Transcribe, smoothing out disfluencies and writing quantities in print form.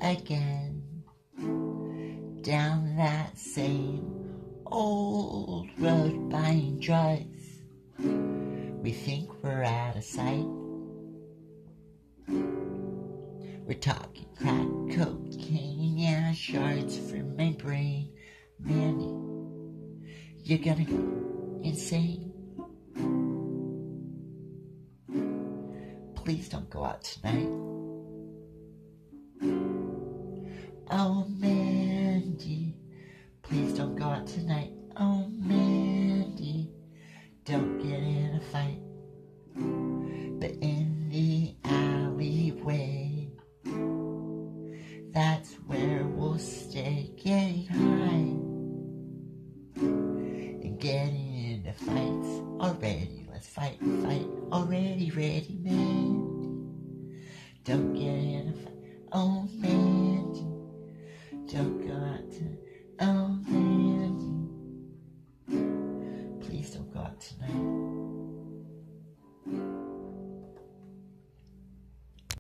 again down that same old road buying drugs. We think we're out of sight. We're talking crack cocaine, yeah, shards from my brain. Mandy, you're gonna go insane. Please don't go out tonight. Oh, Mandy, please don't go out tonight. Oh, Mandy, don't get in a fight. But in the alleyway, that's where we'll stay, getting high and getting into fights already. Let's fight already, ready, man. Don't get in a fight. Oh, man.